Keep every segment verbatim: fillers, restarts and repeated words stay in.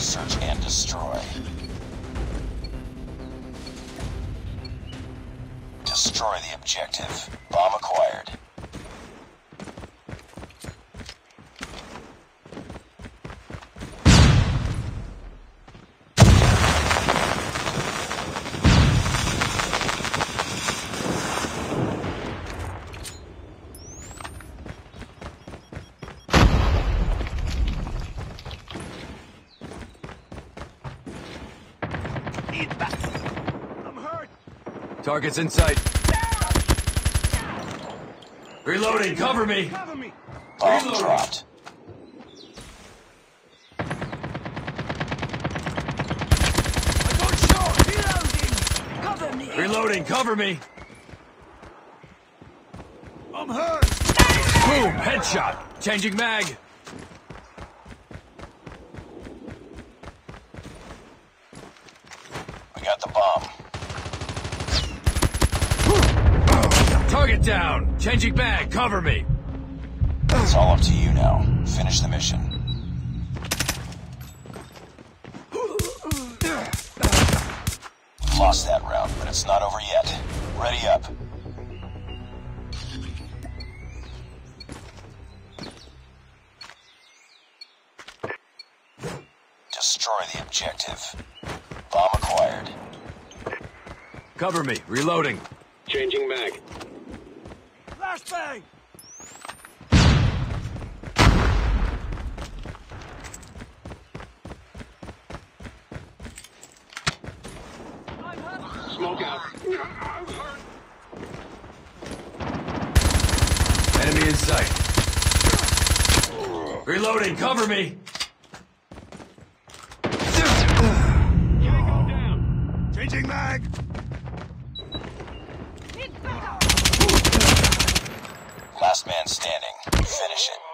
Search and destroy. Destroy the objective. Bomb acquired. Target's in sight. Reloading, cover me! Cover me! Bomb Reloading. dropped. I got shot! Reloading! Cover me! Reloading, cover me! I'm hurt! Boom, headshot! Changing mag! We got the bomb. Target down! Changing mag, cover me! It's all up to you now. Finish the mission. Lost that round, but it's not over yet. Ready up. Destroy the objective. Bomb acquired. Cover me, reloading. Changing mag. Flashbang! Smoke out. Enemy in sight. Reloading, cover me! Tango down. Changing mag! Last man standing. Finish it.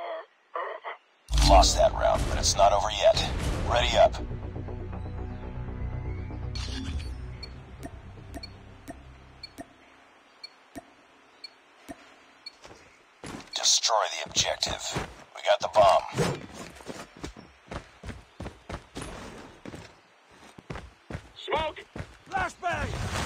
Lost that round, but it's not over yet. Ready up. Destroy the objective. We got the bomb. Smoke. Flashbang!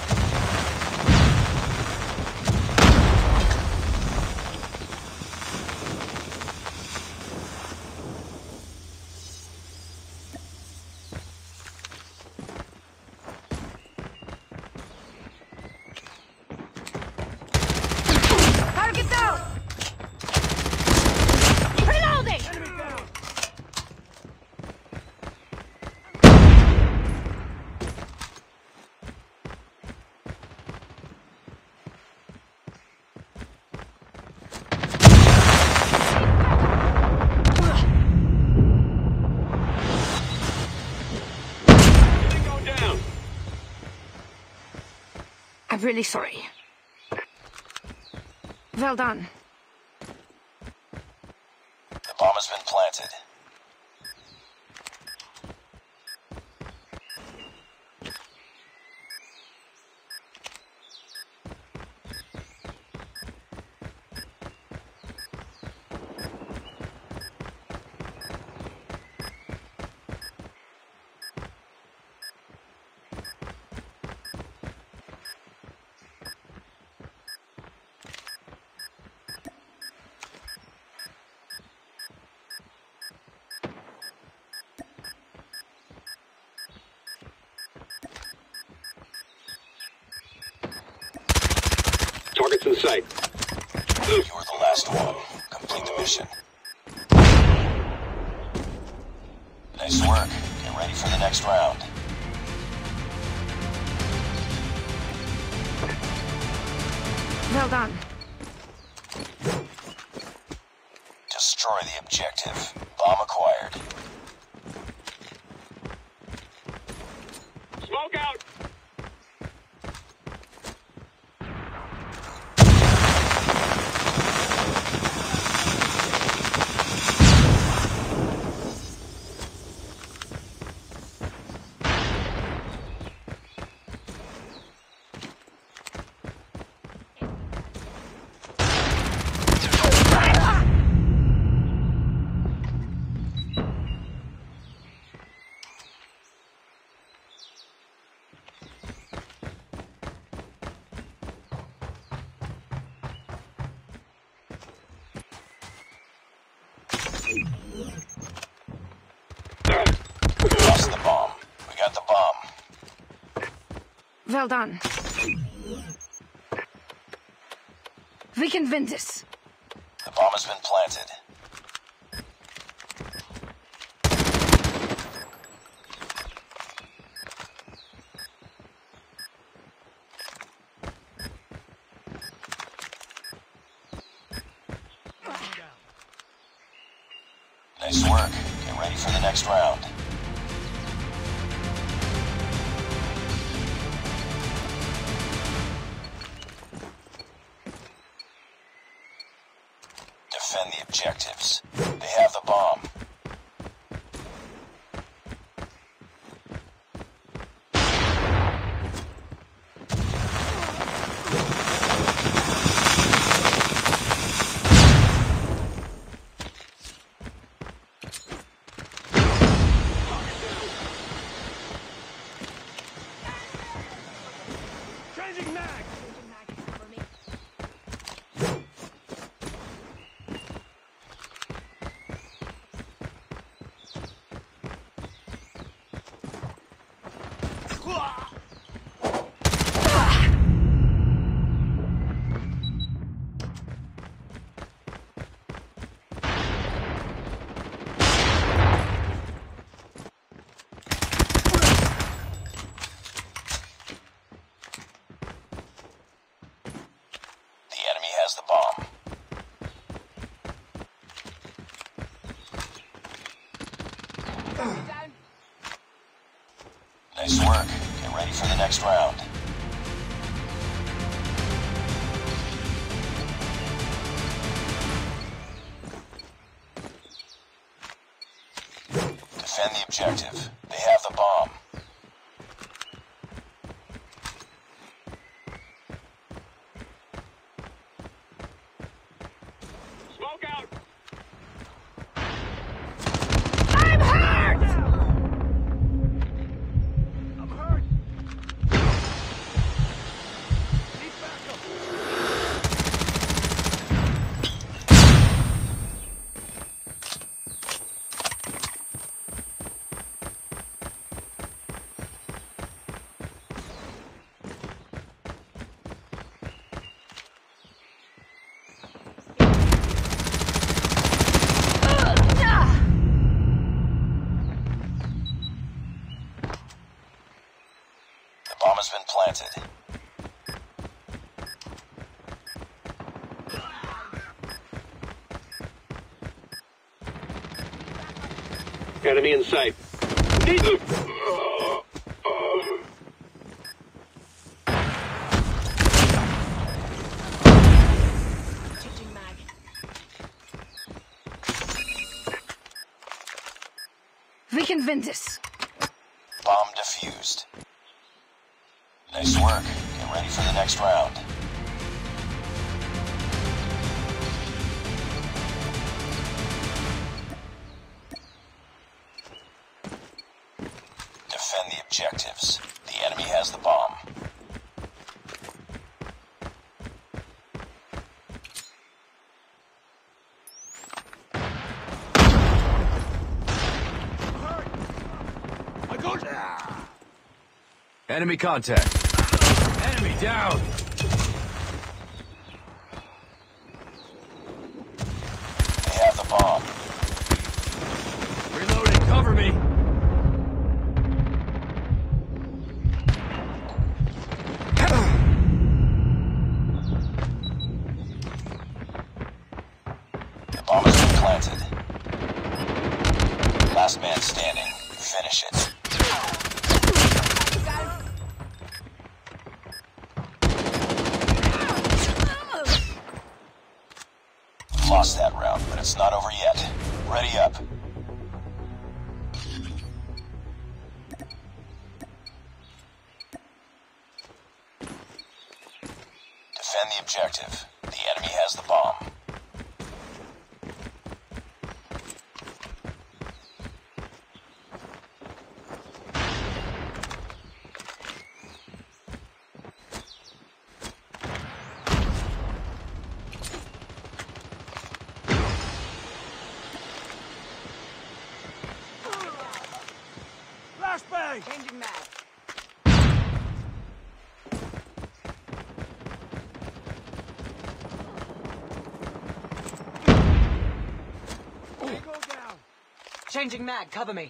Target down! Reloading! Enemy down! Tango down. I'm really sorry. Well done. The bomb has been planted. Target's in sight. You're the last one. Complete the mission. Nice work. Get ready for the next round. Well done. Destroy the objective. Bomb acquired. Smoke out. Well done. We can win this. The bomb has been planted. Nice work. Get ready for the next round. Defend the objectives. They have the bomb. Changing mag! The enemy has the bomb. Nice work. Get ready for the next round. Defend the objective. They have the bomb. Smoke out! I'm hurt! I'm hurt! Need backup! The bomb has been planted. Enemy in sight. Need them! Changing mag. We can win this. Bomb defused. Nice work. Get ready for the next round. Defend the objectives. The enemy has the bomb. I got... Enemy contact. Enemy down. They have the bomb. Reloading. Cover me. The bomb has been planted. Last man standing. Finish it. Lost that round, but it's not over yet. Ready up. Defend the objective. The enemy has the bomb. Flashbang! Changing mag. Changing mag, cover me.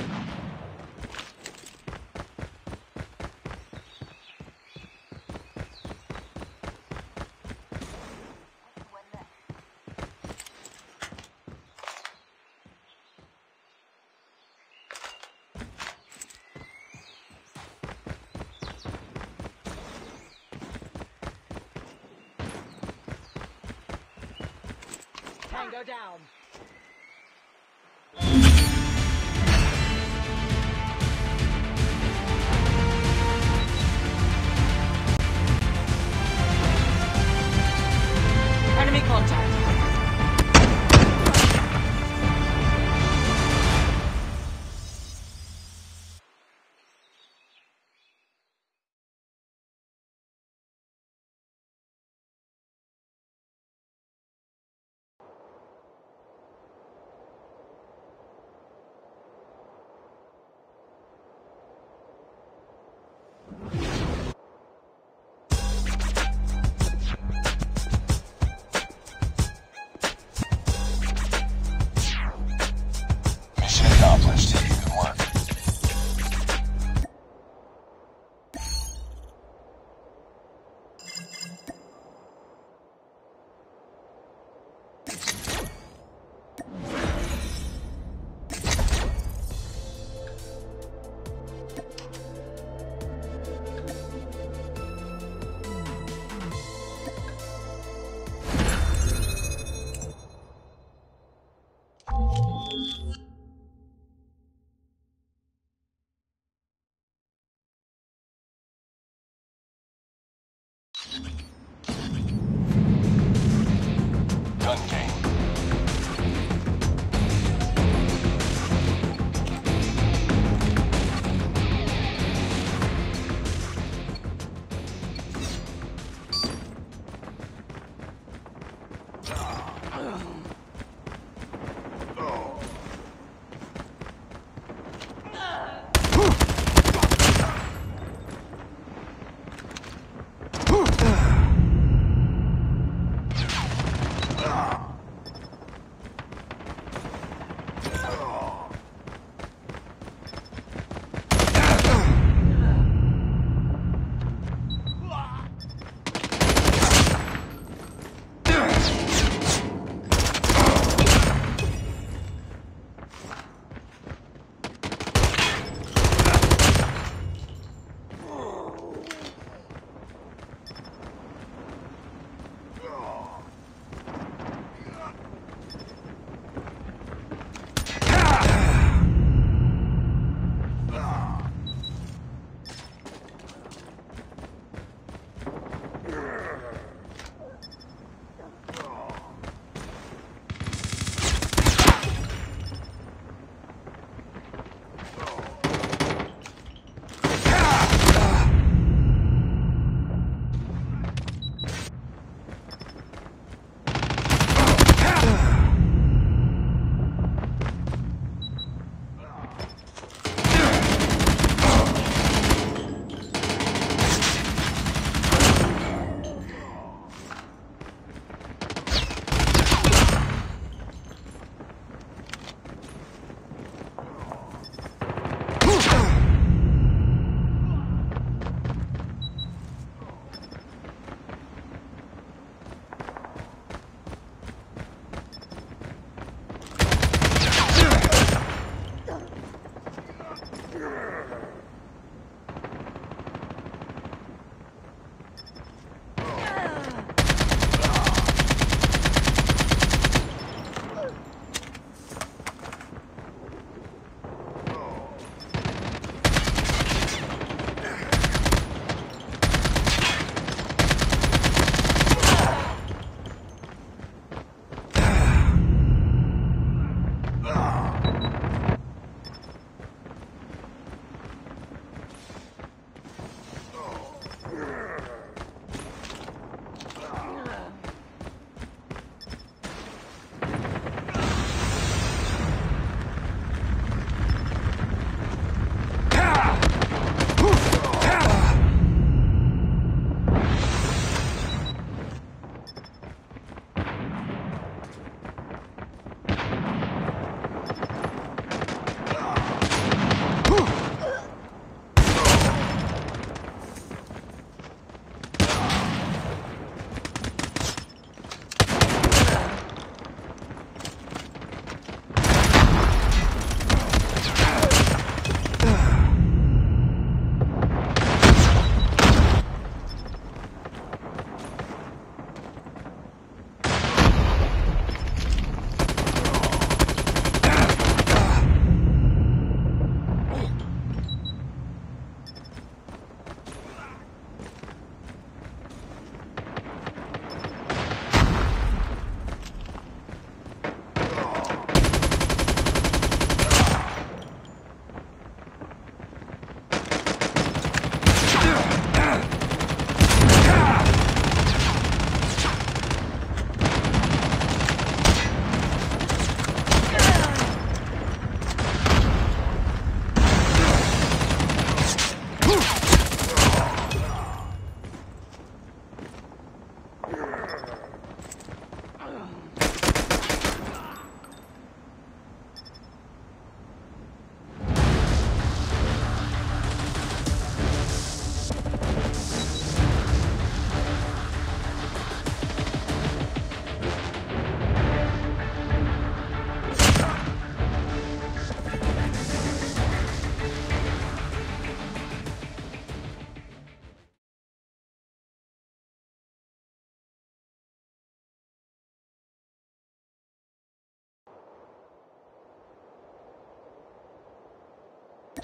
Tango down. Enemy contact. Mission accomplished. Good work. Gun game.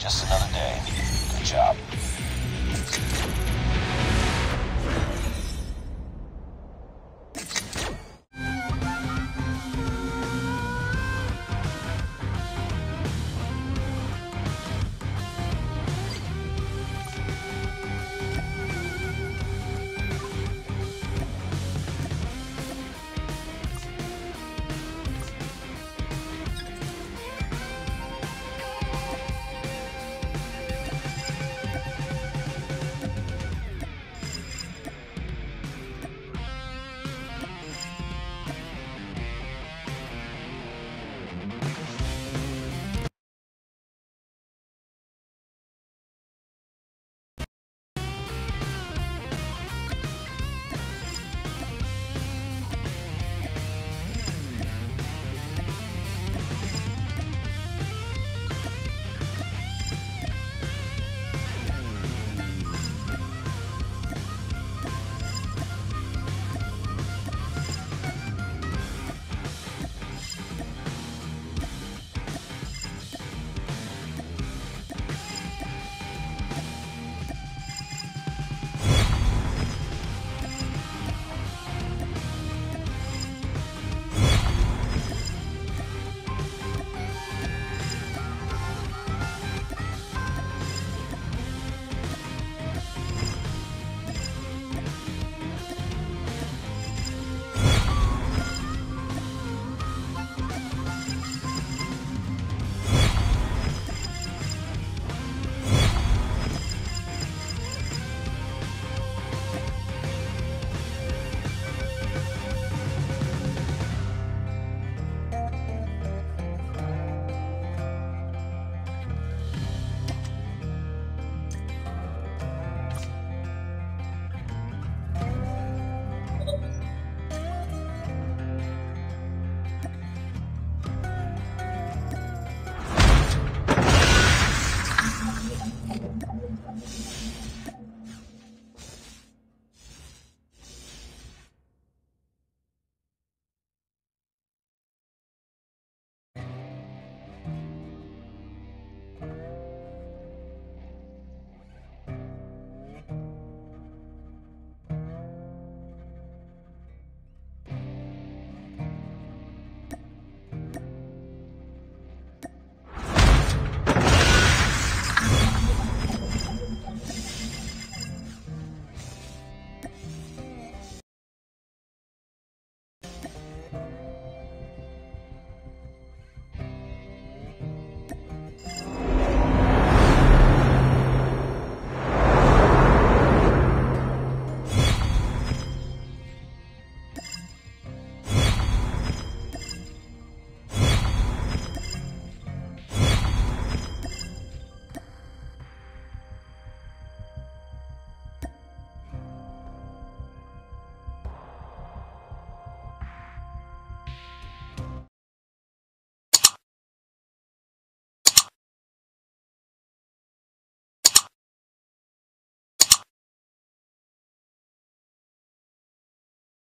Just another day. Good job.